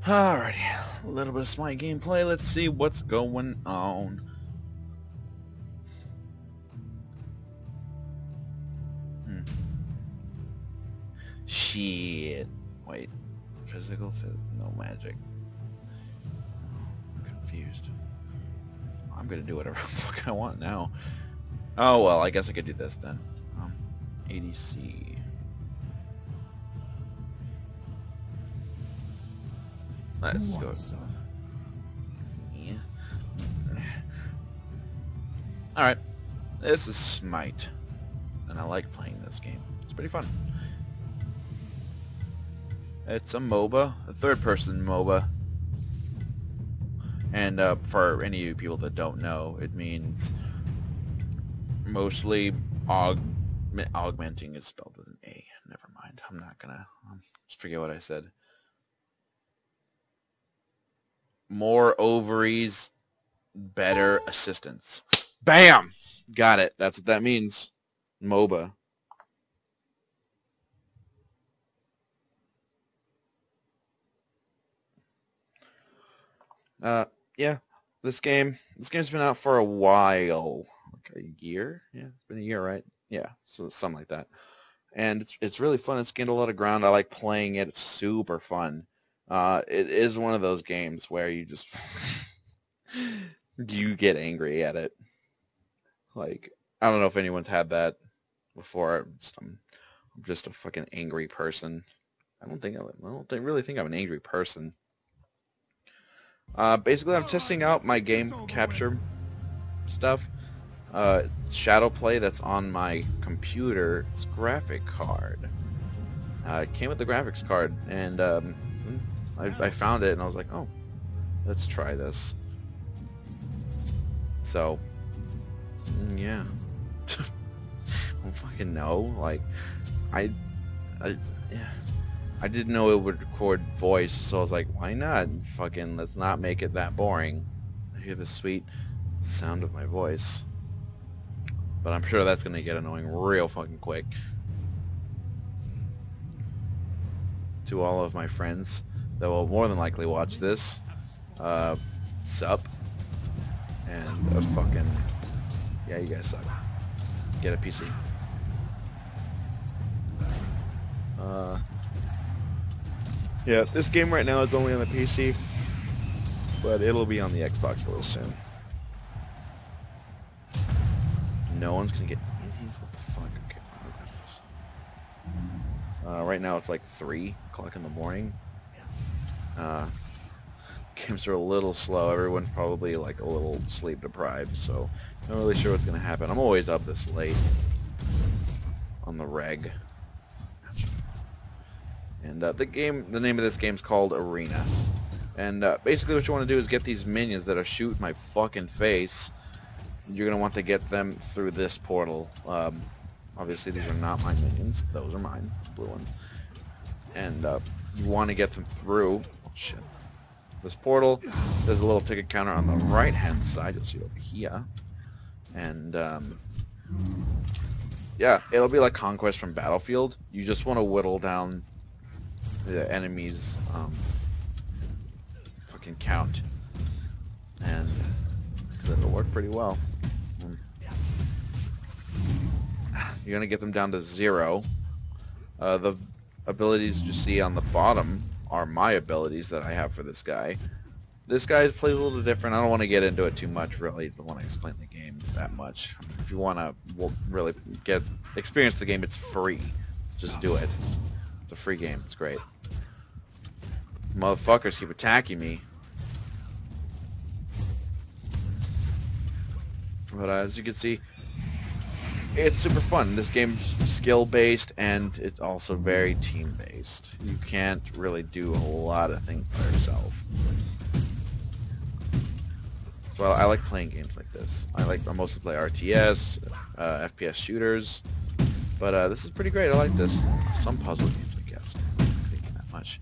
Alrighty, a little bit of Smite gameplay. Let's see what's going on. Shit. Wait. Physical? No magic. I'm confused. I'm gonna do whatever the fuck I want now. Oh well, I guess I could do this then. ADC. Let's go. Yeah. Alright. This is Smite. And I like playing this game. It's pretty fun. It's a MOBA, a third-person MOBA. And for any of you people that don't know, it means mostly augmenting is spelled with an A. Never mind. I'm not gonna just forget what I said. More ovaries, better assistance. Bam! Got it. That's what that means. MOBA. Yeah, this game's been out for a while, like a year. Yeah, it's been a year, right? Yeah, so something like that. And it's really fun. It's gained a lot of ground. I like playing it. It's super fun. It is one of those games where you just you get angry at it. Like, I don't know if anyone's had that before. I'm just a fucking angry person. I don't really think I'm an angry person. Basically, I'm testing out my game capture stuff. Shadow play that's on my computer's graphic card. It came with the graphics card, and I found it, and I was like, oh, let's try this. So, yeah. I don't fucking know. Like, I didn't know it would record voice, so I was like, why not? Fucking, let's not make it that boring. I hear the sweet sound of my voice. But I'm sure that's going to get annoying real fucking quick. To all of my friends that will more than likely watch this, sup. And a fucking, yeah, you guys suck. Get a PC. Yeah, this game right now is only on the PC, but it'll be on the Xbox real soon. No one's gonna get Indians. What the fuck? Okay, fine, look at this. Right now it's like 3 o'clock in the morning. Games are a little slow. Everyone's probably like a little sleep deprived, so I'm not really sure what's gonna happen. I'm always up this late on the reg. And the name of this game is called Arena. And basically what you want to do is get these minions that are shooting my fucking face. You're going to want to get them through this portal. Obviously these are not my minions. Those are mine, blue ones. And you want to get them through this portal. There's a little ticket counter on the right hand side. You'll see it over here. And yeah, it'll be like Conquest from Battlefield. You just want to whittle down the enemy's fucking count, and it'll work pretty well. You're gonna get them down to 0. The abilities you see on the bottom are my abilities that I have for this guy. This guy plays a little different. I don't want to get into it too much, really. I don't want to explain the game that much. If you want to really experience the game, it's free. So just do it. It's a free game. It's great. Motherfuckers keep attacking me. But as you can see, it's super fun. This game's skill-based, and it's also very team-based. You can't really do a whole lot of things by yourself. So I like playing games like this. I mostly play RTS, FPS shooters, but this is pretty great. I like this. Some puzzle games, I guess. I'm not thinking that much.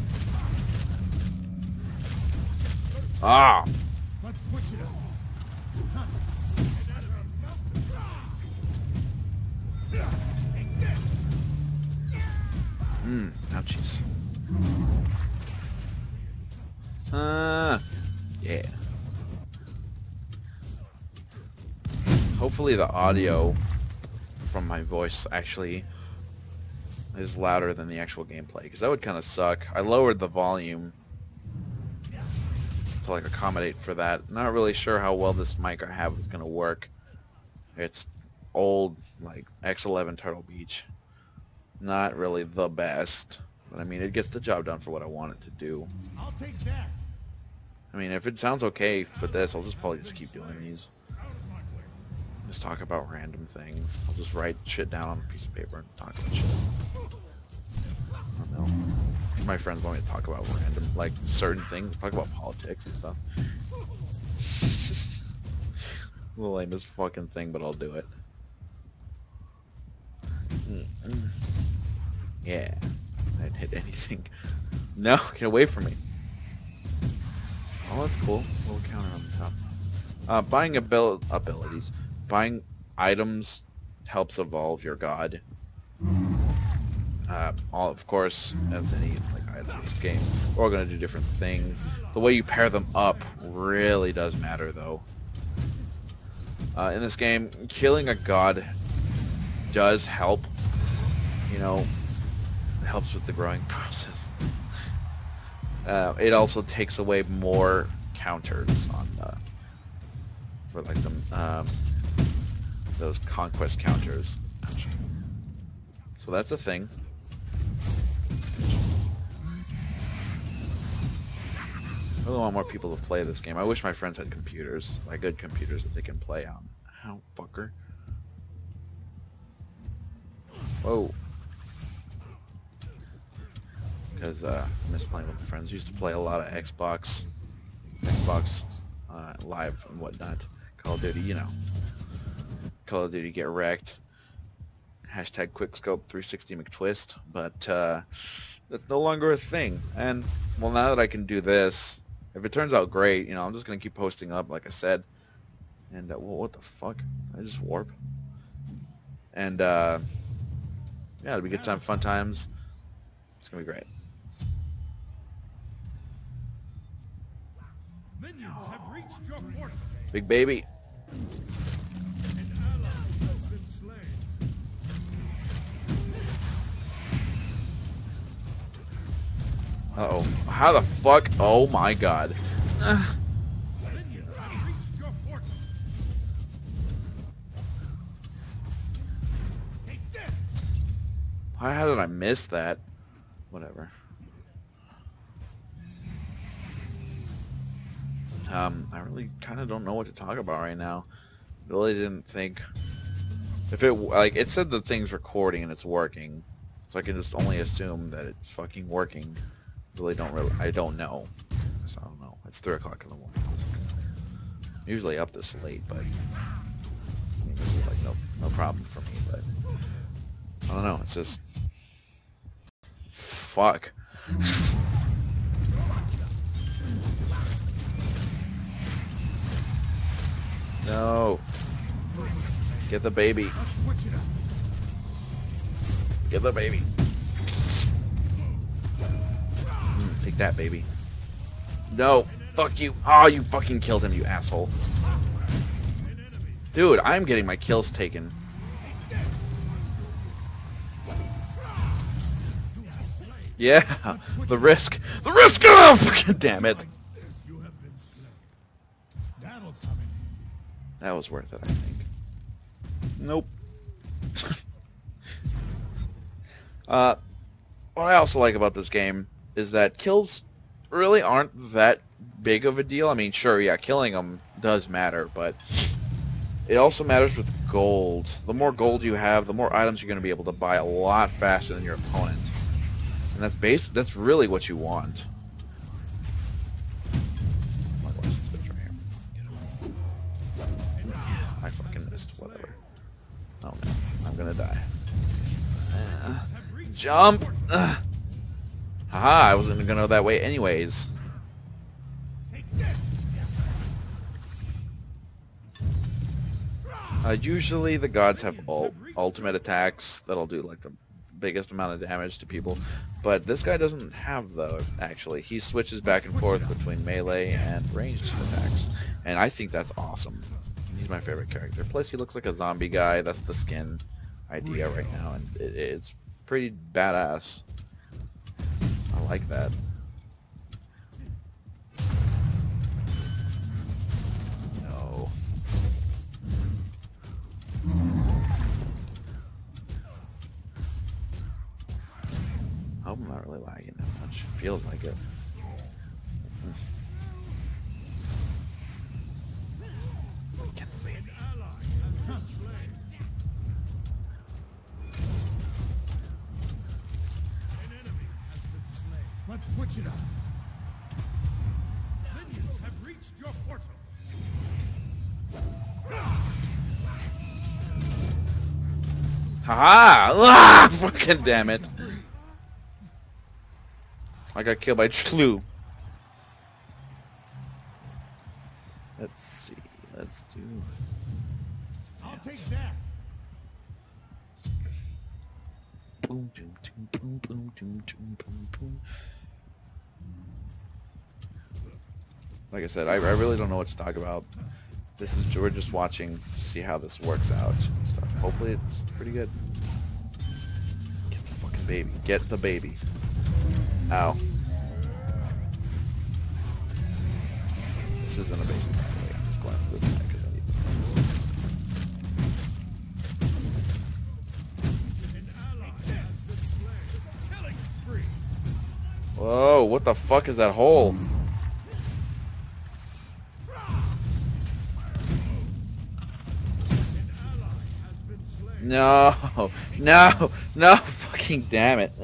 Ah! Let's switch it up. Ouchies. Yeah. Hopefully the audio from my voice actually is louder than the actual gameplay, because that would kind of suck. I lowered the volume to like accommodate for that. Not really sure how well this mic I have is going to work. It's old, like X11 Turtle Beach. Not really the best, but I mean it gets the job done for what I want it to do. I'll take that. I mean, if it sounds okay for this, I'll just probably just keep doing these. Just talk about random things. I'll just write shit down on a piece of paper and talk about shit. I don't know. My friends want me to talk about random, like, certain things. Talk about politics and stuff. The lamest fucking thing, but I'll do it. Yeah. I didn't hit anything. No, get away from me. Oh, that's cool. A little counter on the top. Buying abilities. Buying items helps evolve your god. Of course, as any like item in this game, we're all going to do different things. The way you pair them up really does matter, though. In this game, killing a god does help. You know, it helps with the growing process. It also takes away more counters on for like those conquest counters. So that's a thing. I really want more people to play this game. I wish my friends had computers, like good computers that they can play on. Ow, fucker. Whoa. Because I miss playing with my friends. Used to play a lot of Xbox Live and whatnot. Call of Duty, you know. Call of Duty get wrecked. Hashtag quickscope 360 McTwist. But that's no longer a thing. And well, now that I can do this, if it turns out great, you know, I'm just gonna keep posting up, like I said. And well, what the fuck? I just warp. And yeah, it'll be good time, fun times. It's gonna be great. Minions have reached your port. Big baby. An ally has been slain. Uh-oh. How the fuck? Oh my god. Minions have reached your port. Take this. How did I miss that? Whatever. I really kind of don't know what to talk about right now. Really didn't think. If it, like, it said the thing's recording and it's working. So I can just only assume that it's fucking working. I don't know. So I don't know. It's 3 o'clock in the morning. I'm usually up this late, but I mean, this is like no problem for me, but I don't know. It's just fuck. No. Get the baby. Get the baby. Take that, baby. No. Fuck you. Oh, you fucking killed him, you asshole. Dude, I'm getting my kills taken. Yeah. The risk. The risk! Oh, fucking damn it. That was worth it, I think. Nope. What I also like about this game is that kills really aren't that big of a deal. I mean, sure, yeah, killing them does matter, but it also matters with gold. The more gold you have, the more items you're going to be able to buy a lot faster than your opponent. And that's really what you want. I fucking missed, whatever. Oh no, I'm gonna die. Jump! Haha, I wasn't gonna go that way anyways. Usually the gods have ultimate attacks that'll do like the biggest amount of damage to people, but this guy doesn't have those. Actually, he switches back and forth between melee and ranged attacks, and I think that's awesome. He's my favorite character. Plus, he looks like a zombie guy. That's the skin idea right now, and it's pretty badass. I like that. No. I hope I'm not really lagging that much. Feels like it. Get the baby. Let's switch it up. Minions have reached your portal. Haha! Ah, fucking damn it! I got killed by Chlu. Let's see. Let's do. I'll take that. Boom, boom, boom, boom, boom, boom, boom, boom. Like I said, I really don't know what to talk about. We're just watching to see how this works out and stuff. Hopefully it's pretty good. Get the fucking baby. Get the baby. Ow. This isn't a baby, by the way. I'm just going for this guy because I need the points. An ally has been slain. Killing spree. Whoa, what the fuck is that hole? No, no, no, fucking damn it.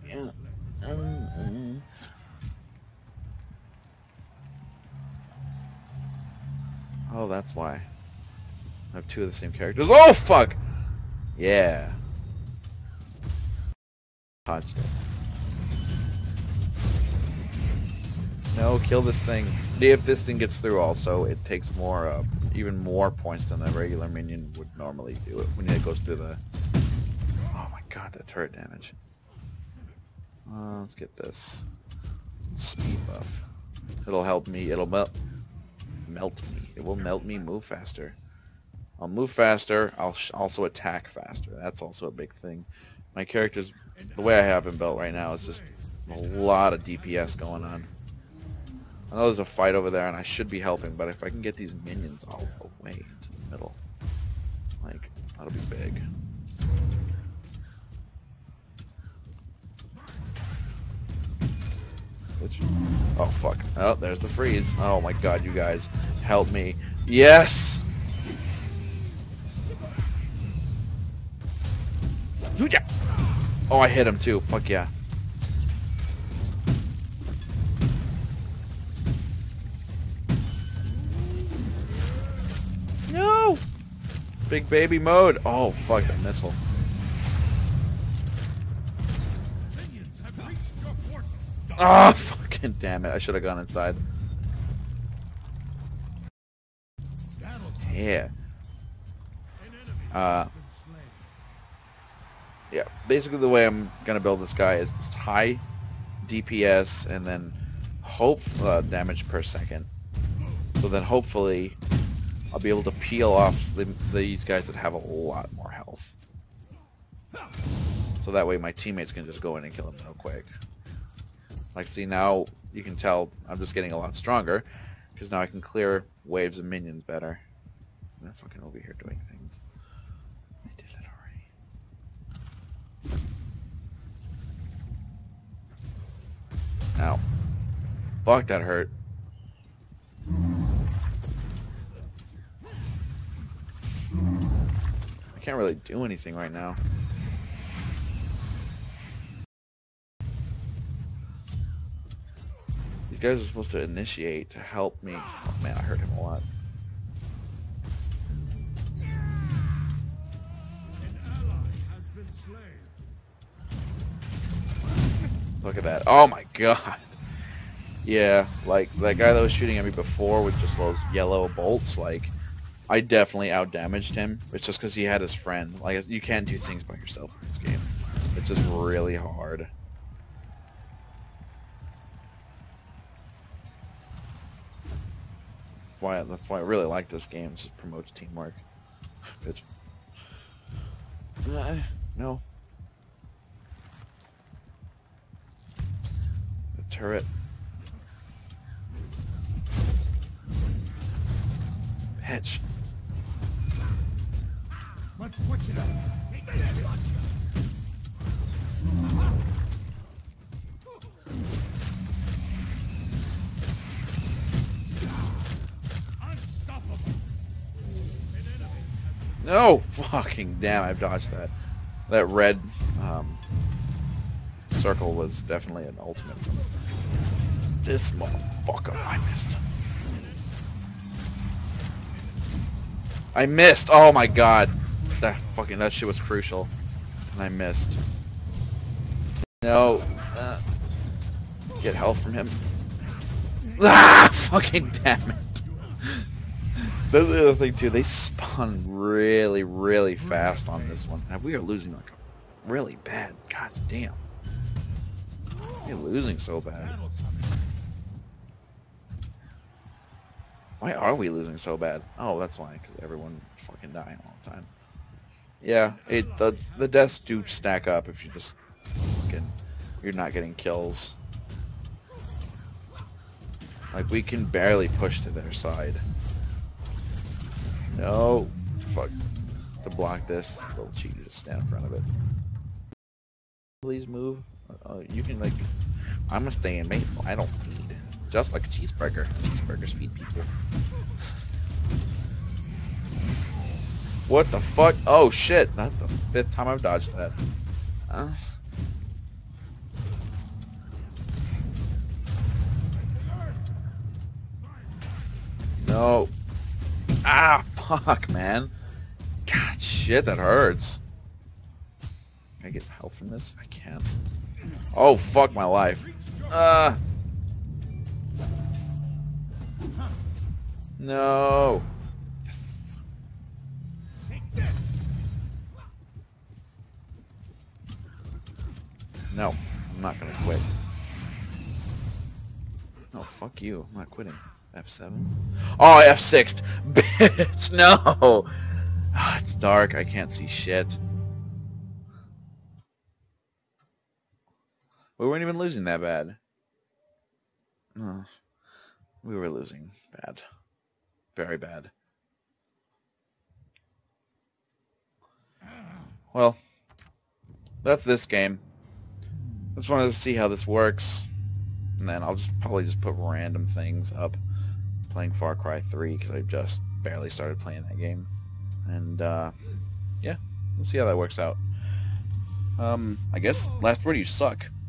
Oh, that's why. I have two of the same characters. Oh, fuck! Yeah. Touched it. No, kill this thing. If this thing gets through also, it takes more, even more points than a regular minion would normally do it when it goes through the... Oh my god, that turret damage. Let's get this. Speed buff. It'll help me, it'll melt me. It will melt me, move faster. I'll move faster, I'll also attack faster. That's also a big thing. My character's, the way I have him built right now, is just a lot of DPS going on. I know there's a fight over there and I should be helping, but if I can get these minions all the way into the middle, like, that'll be big. Oh, fuck. Oh, there's the freeze. Oh my god, you guys. Help me. Yes! Oh, I hit him too. Fuck yeah. No! Big baby mode. Oh, fuck, that missile. Oh, fucking damn it. I should have gone inside. Yeah. Yeah, basically the way I'm gonna build this guy is just high DPS and then hope damage per second. So then hopefully I'll be able to peel off these guys that have a lot more health. So that way my teammates can just go in and kill them real quick. Like, see, now you can tell I'm just getting a lot stronger because now I can clear waves of minions better. I'm fucking over here doing things. I did it already. Ow. Fuck, that hurt. I can't really do anything right now. These guys are supposed to initiate to help me. Oh man, I hurt him a lot. Look at that. Oh my god. Yeah, like that guy that was shooting at me before with just those yellow bolts, like, I definitely outdamaged him. It's just because he had his friend. Like, you can't do things by yourself in this game. It's just really hard. That's why I really like this game. It promotes teamwork. Bitch. No. The turret. Bitch. Let's switch it up. Unstoppable. An enemy has No! Fucking damn, I dodged that. That red circle was definitely an ultimate from this motherfucker. I missed. I missed! Oh my god. That shit was crucial. And I missed. No. Get health from him. Ah! Fucking damn it. That's the other thing too, they spawn really, really fast on this one. And we are losing like really bad. God damn. We're losing so bad. battle coming. Why are we losing so bad? Oh, that's why, because everyone's fucking dying all the time. Yeah, the deaths do stack up if you just you're not getting kills. Like, we can barely push to their side. No. Fuck. To block this, little cheater, just stand in front of it. Please move. You can, like... I'm gonna stay in base, so I don't feed. Just like a cheeseburger. Cheeseburgers feed people. What the fuck? Oh shit! That's the 5th time I've dodged that. No. Ah, fuck, man. God, shit, that hurts. Can I get help from this? I can't. Oh, fuck my life. No. Yes. No, I'm not gonna quit. No, fuck you. I'm not quitting. F7? Oh, F6'd! Bitch, no! Oh, it's dark. I can't see shit. We weren't even losing that bad. Oh, we were losing bad. Very bad. Well, that's this game. I just wanted to see how this works. And then I'll probably just put random things up. Playing Far Cry 3 because I just barely started playing that game. And, yeah, we'll see how that works out. I guess, last word, you suck.